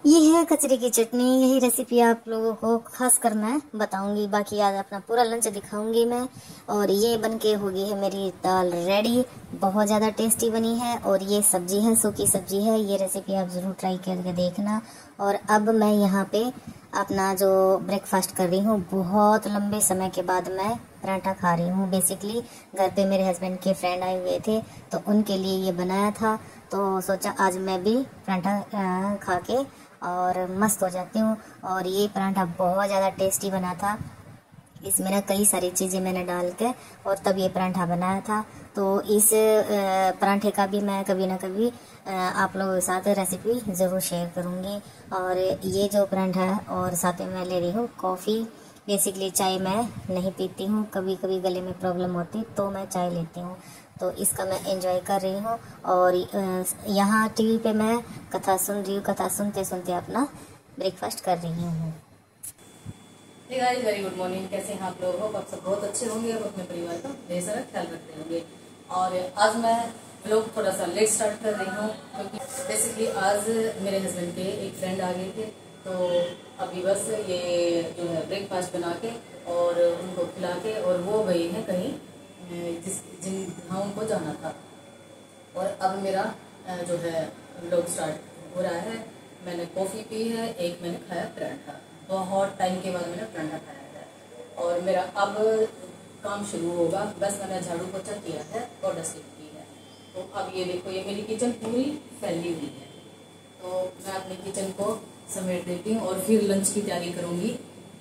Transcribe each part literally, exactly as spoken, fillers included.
ये है कचरे की चटनी। यही रेसिपी आप लोगों को खास कर मैं बताऊंगी, बाकी आज अपना पूरा लंच दिखाऊंगी मैं। और ये बनके हो गई है मेरी दाल रेडी, बहुत ज़्यादा टेस्टी बनी है। और ये सब्जी है, सूखी सब्जी है। ये रेसिपी आप ज़रूर ट्राई करके देखना। और अब मैं यहाँ पे अपना जो ब्रेकफास्ट कर रही हूँ, बहुत लंबे समय के बाद मैं पराठा खा रही हूँ। बेसिकली घर पे मेरे हस्बैंड के फ्रेंड आए हुए थे तो उनके लिए ये बनाया था, तो सोचा आज मैं भी पराठा खा के और मस्त हो जाती हूँ। और ये पराठा बहुत ज़्यादा टेस्टी बना था। इसमें ना कई सारी चीज़ें मैंने डाल के और तब ये पराठा बनाया था। तो इस पराठे का भी मैं कभी ना कभी आप लोगों के साथ रेसिपी ज़रूर शेयर करूँगी। और ये जो पराठा है, और साथ में मैं ले रही हूँ कॉफ़ी। बेसिकली चाय मैं नहीं पीती हूँ, कभी कभी गले में प्रॉब्लम होती तो मैं चाय लेती हूँ, तो इसका मैं एंजॉय कर रही हूँ। और यहाँ टीवी पे मैं कथा सुन रही हूँ, कथा सुनते सुनते अपना ब्रेकफास्ट कर रही हूँ। Hey guys, very good morning. कैसे हैं आप लोग? हो आप सब बहुत अच्छे होंगे और अपने परिवार का ढेर सारा ख्याल रखते होंगे। और आज मैं व्लॉग थोड़ा सा लेट स्टार्ट कर रही हूँ क्योंकि बेसिकली आज मेरे हस्बैंड के एक फ्रेंड आ गए थे, तो अभी बस ये जो है ब्रेकफास्ट बना के और उनको खिला के और वो गई हैं कहीं जिस जिन जहाँ उनको जाना था। और अब मेरा जो है व्लॉग स्टार्ट हो रहा है। मैंने कॉफ़ी पी है, एक मैंने खाया पराठा। बहुत टाइम के बाद मैंने पराठा खाया है और मेरा अब काम शुरू होगा। बस मैंने झाड़ू पोछा किया है और डस्टिंग की है। तो अब ये देखो, ये मेरी किचन पूरी फैली हुई है, तो मैं अपनी किचन को समेट देती हूँ और फिर लंच की तैयारी करूँगी।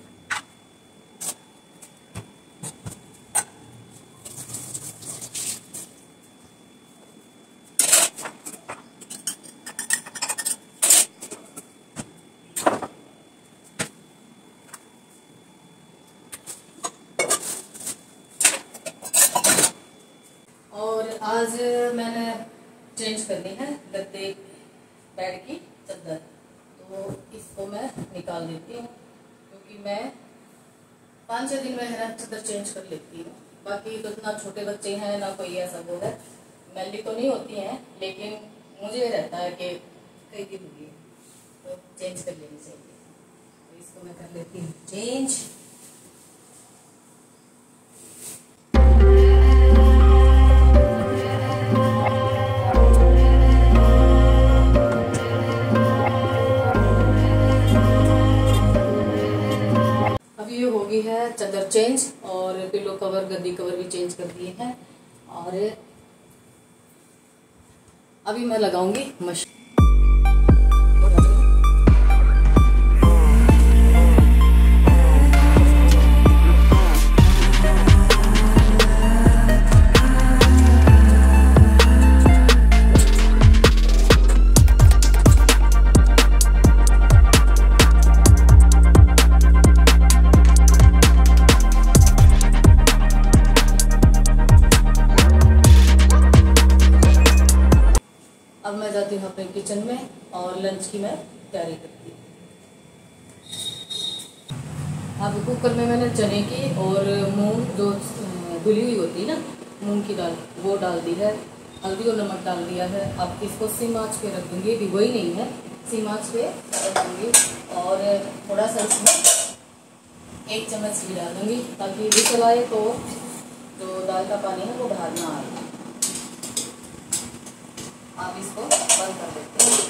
आज मैंने चेंज करनी है गद्दे बेड की चादर, तो इसको मैं निकाल देती हूँ क्योंकि मैं पाँच छः दिन में है ना चादर चेंज कर लेती हूँ। बाकी तो इतना छोटे बच्चे हैं ना, कोई ऐसा वो है, मैली तो नहीं होती हैं, लेकिन मुझे रहता है कि कई दिन होगी तो चेंज कर लेनी चाहिए। तो इसको मैं कर लेती हूँ चेंज। है चादर चेंज और पिलो कवर, गद्दी कवर भी चेंज कर दिए हैं। और अभी मैं लगाऊंगी मशीन। अब मैं जाती हूँ अपने किचन में और लंच की मैं तैयारी करती हूँ। अब कुकर में मैंने चने की और मूंग जो धुली हुई होती है ना, मूंग की दाल, वो डाल दी है। हल्दी और नमक डाल दिया है। अब इसको सिम आंच पे रख दूँगी, भिगोई नहीं है, सिम आंच पे रख दूँगी। और थोड़ा सा इसमें एक चम्मच घी डाल दूँगी ताकि विसल आए तो जो दाल का पानी है वो बाहर ना आए। आप इसको बंद कर देते हैं।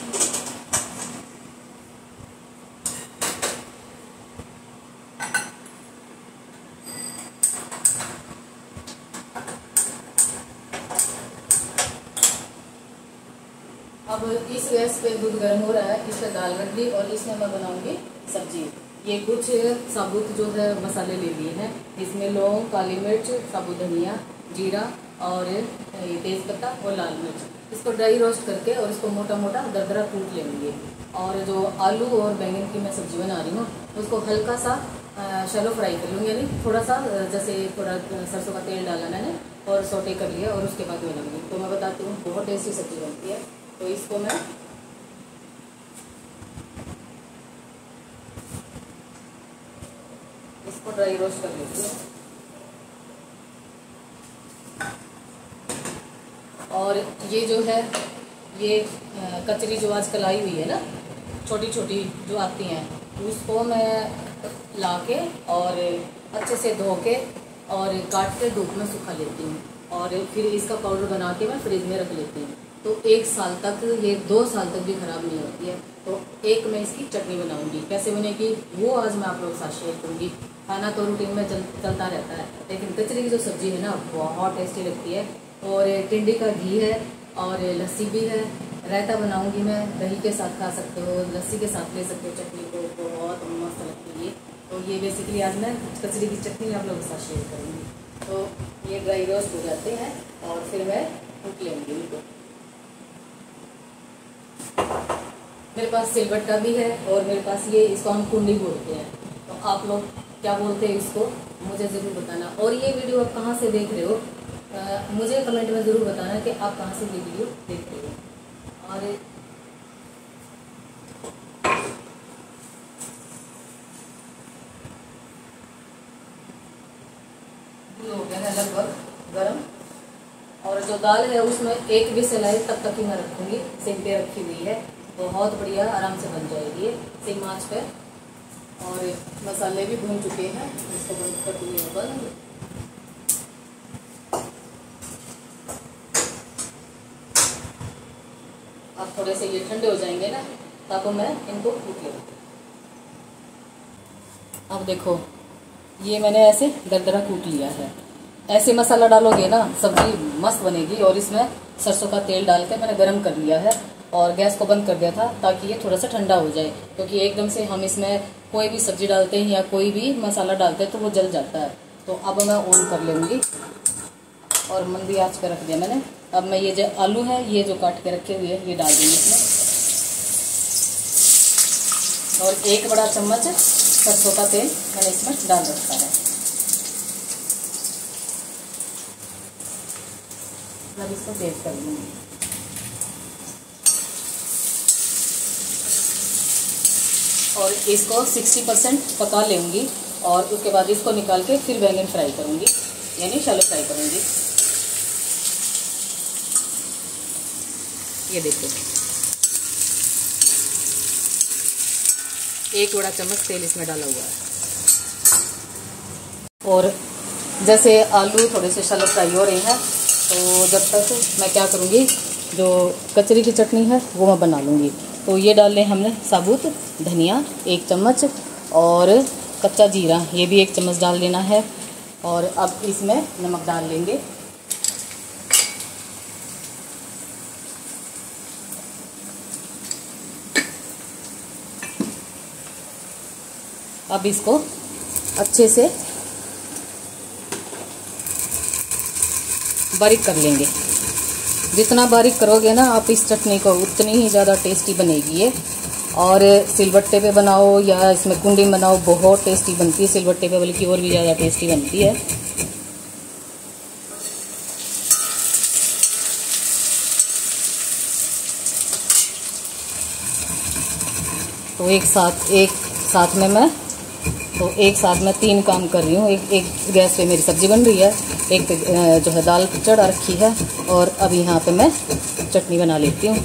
अब इस गैस पे दूध गर्म हो रहा है, इस पर दाल रख दी और इसमें मैं बनाऊंगी सब्जी। ये कुछ साबुत जो है मसाले ले लिए हैं, इसमें लौंग, काली मिर्च, साबुत धनिया, जीरा और ये तेज पत्ता और लाल मिर्च। इसको ड्राई रोस्ट करके और इसको मोटा मोटा दरदरा कूट लेंगे। और जो आलू और बैंगन की मैं सब्जी बना रही हूँ उसको हल्का सा शैलो फ्राई कर लूँगी, यानी थोड़ा सा जैसे थोड़ा सरसों का तेल डाला मैंने और सोटे कर लिया और उसके बाद बनाऊंगी। तो मैं बताती हूँ, बहुत टेस्टी सब्जी बनती है। तो इसको मैं इसको ड्राई रोस्ट कर लेती हूँ। और ये जो है ये कचरी जो आजकल आई हुई है ना, छोटी छोटी जो आती हैं उसको मैं ला के और अच्छे से धो के और काट के धूप में सुखा लेती हूँ और फिर इसका पाउडर बना के मैं फ्रिज में रख लेती हूँ। तो एक साल तक, ये दो साल तक भी ख़राब नहीं होती है। तो एक मैं इसकी चटनी बनाऊंगी, कैसे बनेगी वो आज मैं आप लोगों के साथ शेयर करूँगी। खाना तो रूटीन में चल, चलता रहता है, लेकिन कचरी की जो सब्ज़ी है ना बहुत टेस्टी लगती है। और टिंडी का घी है और लस्सी भी है। रायता बनाऊंगी मैं, दही के साथ खा सकते हो, लस्सी के साथ ले सकते हो चटनी को, बहुत मस्त लगती है। तो ये बेसिकली आज मैं कचरी की चटनी आप लोगों के साथ शेयर करूँगी। तो ये ड्राई रोस्ट हो जाते हैं और फिर मैं कूट लेंगी इनको। मेरे पास सिलबट्टा भी है और मेरे पास ये, इसको हम कुंडी बोलते हैं। तो आप लोग क्या बोलते हैं इसको मुझे ज़रूर बताना। और ये वीडियो आप कहाँ से देख रहे हो आ, मुझे कमेंट में ज़रूर बताना कि आप कहाँ से ये वीडियो देख रहे हो। और हो गया है लगभग गरम। और जो दाल है उसमें एक भी सिलाई तब तक ही मैं रखूँगी, सिम पे रखी हुई है, बहुत बढ़िया आराम से बन जाएगी सिम आंच पे। और मसाले भी भून चुके हैं, इसको बंद कर दूँगी बंद। अब थोड़े से ये ठंडे हो जाएंगे ना, तब मैं इनको कूट लूँगी। अब देखो ये मैंने ऐसे दरदरा कूट लिया है। ऐसे मसाला डालोगे ना सब्जी मस्त बनेगी। और इसमें सरसों का तेल डाल के मैंने गरम कर लिया है और गैस को बंद कर दिया था ताकि ये थोड़ा सा ठंडा हो जाए, क्योंकि एकदम से हम इसमें कोई भी सब्जी डालते हैं या कोई भी मसाला डालते हैं तो वो जल जाता है। तो अब मैं ऑन कर लूँगी और मंदी आंच पे रख दिया मैंने। अब मैं ये जो आलू है ये जो काट के रखे हुए हैं ये डाल दूँगी इसमें। और एक बड़ा चम्मच सरसों का तेल मैंने इसमें डाल रखा है। अब इसको तेज कर लूँगी। और इसको साठ परसेंट पका लूँगी और उसके बाद इसको निकाल के फिर बैंगन फ्राई करूँगी, यानी शैलो फ्राई करूँगी। ये देखो एक बड़ा चम्मच तेल इसमें डाला हुआ है। और जैसे आलू थोड़े से शैलो फ्राई हो रहे हैं तो जब तक मैं क्या करूँगी, जो कचरी की चटनी है वो मैं बना लूँगी। तो ये डाल लें हमने साबुत धनिया एक चम्मच और कच्चा जीरा ये भी एक चम्मच डाल लेना है। और अब इसमें नमक डाल लेंगे। अब इसको अच्छे से बारीक कर लेंगे। जितना बारीक करोगे ना आप इस चटनी को उतनी ही ज़्यादा टेस्टी बनेगी ये। और सिलबट्टे पे बनाओ या इसमें कुंडी में बनाओ बहुत टेस्टी बनती है। सिलबट्टे पे बल्कि और भी ज़्यादा टेस्टी बनती है। तो एक साथ एक साथ में मैं तो एक साथ में तीन काम कर रही हूँ। एक एक गैस पे मेरी सब्ज़ी बन रही है, एक पे जो है दाल चढ़ा रखी है और अब यहाँ पे मैं चटनी बना लेती हूँ।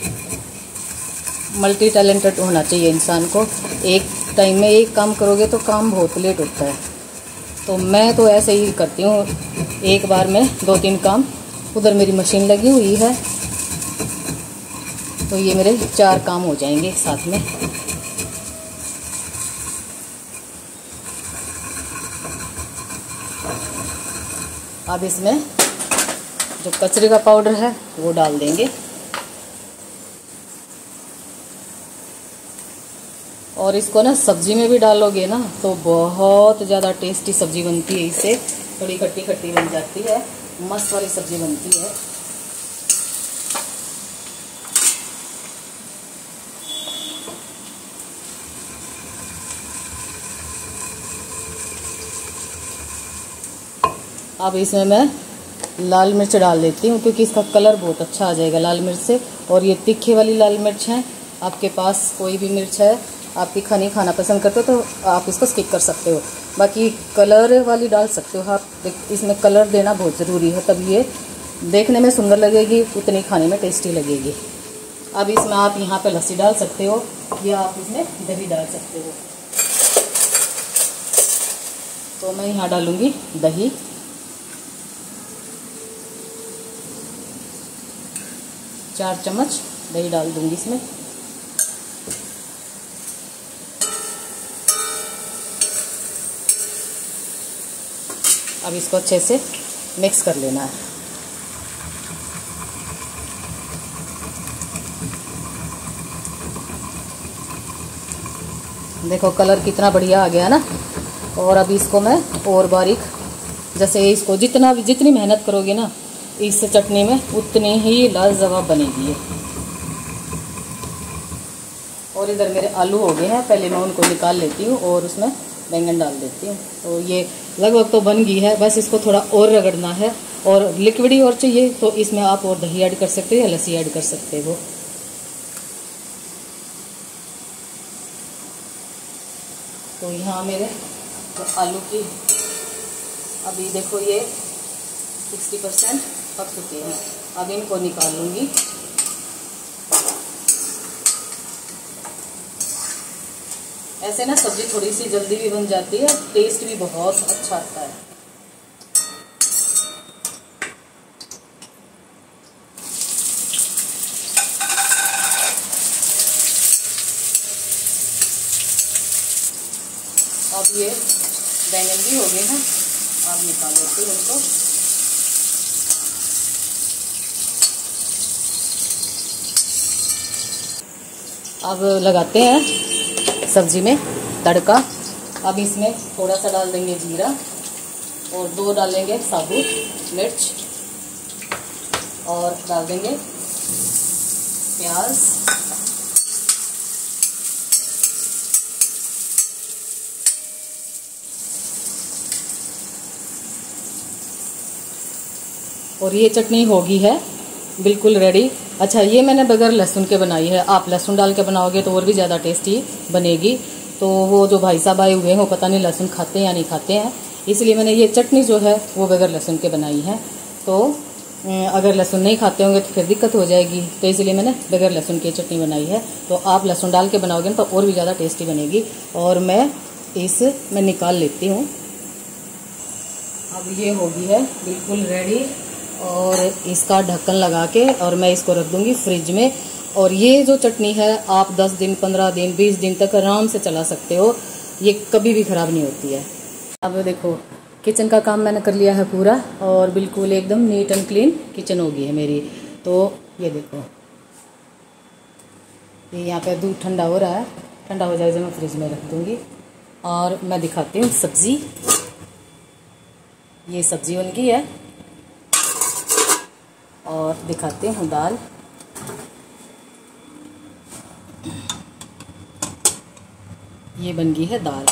मल्टी टैलेंटेड होना चाहिए इंसान को। एक टाइम में एक काम करोगे तो काम बहुत लेट होता है। तो मैं तो ऐसे ही करती हूँ, एक बार में दो तीन काम। उधर मेरी मशीन लगी हुई है तो ये मेरे चार काम हो जाएंगे एक साथ में। अब इसमें जो कचरे का पाउडर है वो डाल देंगे और इसको ना सब्जी में भी डालोगे ना तो बहुत ज़्यादा टेस्टी सब्जी बनती है। इससे थोड़ी खट्टी खट्टी बन जाती है, मस्त वाली सब्जी बनती है। अब इसमें मैं लाल मिर्च डाल देती हूँ क्योंकि इसका कलर बहुत अच्छा आ जाएगा लाल मिर्च से। और ये तीखे वाली लाल मिर्च है, आपके पास कोई भी मिर्च है आप तीखा नहीं खाना पसंद करते हो तो आप इसको स्किप कर सकते हो। बाकी कलर वाली डाल सकते हो आप, इसमें कलर देना बहुत ज़रूरी है, तब ये देखने में सुंदर लगेगी, उतनी खाने में टेस्टी लगेगी। अब इसमें आप यहाँ पे लस्सी डाल सकते हो या आप इसमें दही डाल सकते हो। तो मैं यहाँ डालूंगी दही। चार चम्मच दही डाल दूंगी इसमें। अब इसको अच्छे से मिक्स कर लेना है। देखो कलर कितना बढ़िया आ गया ना। और अब इसको मैं और बारीक, जैसे इसको जितना भी जितनी मेहनत करोगे ना इस चटनी में उतनी ही लाजवाब बनेगी ये। और इधर मेरे आलू हो गए हैं, पहले मैं उनको निकाल लेती हूँ और उसमें बैंगन डाल देती हूँ। तो ये लगभग तो बन गई है, बस इसको थोड़ा और रगड़ना है। और लिक्विड ही और चाहिए तो इसमें आप और दही ऐड कर सकते हो या लस्सी ऐड कर सकते हो। तो यहाँ मेरे तो आलू की अभी देखो ये साठ परसेंट पक चुके हैं। अब इनको निकाल लूँगी। ऐसे ना सब्जी थोड़ी सी जल्दी भी बन जाती है, टेस्ट भी बहुत अच्छा आता है। अब ये बैंगन भी हो गए हैं, अब निकाल लेते हैं इनको। अब लगाते हैं सब्जी में तड़का। अब इसमें थोड़ा सा डाल देंगे जीरा और दो डालेंगे साबुत मिर्च और डाल देंगे प्याज। और ये चटनी होगी है बिल्कुल रेडी। अच्छा ये मैंने बगैर लहसुन के बनाई है, आप लहसुन डाल के बनाओगे तो और भी ज़्यादा टेस्टी बनेगी। तो वो जो भाई साहब आए हुए हैं वो पता नहीं लहसुन खाते हैं या नहीं खाते हैं, इसलिए मैंने ये चटनी जो है वो बगैर लहसुन के बनाई है। तो अगर लहसुन नहीं खाते होंगे तो फिर दिक्कत हो जाएगी, तो इसलिए मैंने बगैर लहसुन की चटनी बनाई है। तो आप लहसुन डाल के बनाओगे तो और भी ज़्यादा टेस्टी बनेगी। और मैं इस मैं निकाल लेती हूँ। अब ये होगी है बिल्कुल रेडी और इसका ढक्कन लगा के और मैं इसको रख दूंगी फ्रिज में। और ये जो चटनी है आप दस दिन पंद्रह दिन बीस दिन तक आराम से चला सकते हो, ये कभी भी ख़राब नहीं होती है। अब देखो किचन का काम मैंने कर लिया है पूरा और बिल्कुल एकदम नीट एंड क्लीन किचन हो गई है मेरी। तो ये देखो ये यहाँ पे दूध ठंडा हो रहा है, ठंडा हो जाए मैं फ्रिज में रख दूँगी। और मैं दिखाती हूँ सब्ज़ी, ये सब्ज़ी बन गई है। और दिखाते हैं दाल। ये बन गई है दाल।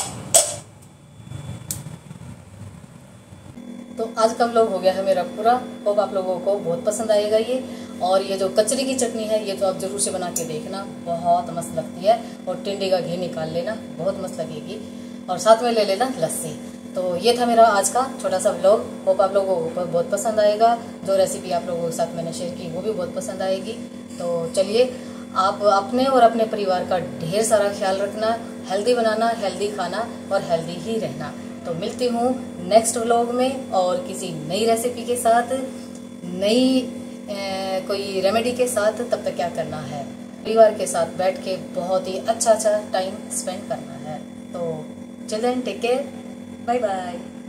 तो आज का व्लॉग हो गया है मेरा पूरा। होप आप लोगों को बहुत पसंद आएगा ये। और ये जो कचरी की चटनी है ये तो आप जरूर से बना के देखना, बहुत मस्त लगती है। और टिंडे का घी निकाल लेना, बहुत मस्त लगेगी। और साथ में ले लेना लस्सी। तो ये था मेरा आज का छोटा सा व्लॉग। होप आप लोगों को बहुत पसंद आएगा। जो रेसिपी आप लोगों के साथ मैंने शेयर की वो भी बहुत पसंद आएगी। तो चलिए आप अपने और अपने परिवार का ढेर सारा ख्याल रखना, हेल्दी बनाना, हेल्दी खाना और हेल्दी ही रहना। तो मिलती हूँ नेक्स्ट व्लॉग में और किसी नई रेसिपी के साथ, नई कोई रेमेडी के साथ। तब तक क्या करना है, परिवार के साथ बैठ के बहुत ही अच्छा अच्छा टाइम स्पेंड करना है। तो children take care, bye bye.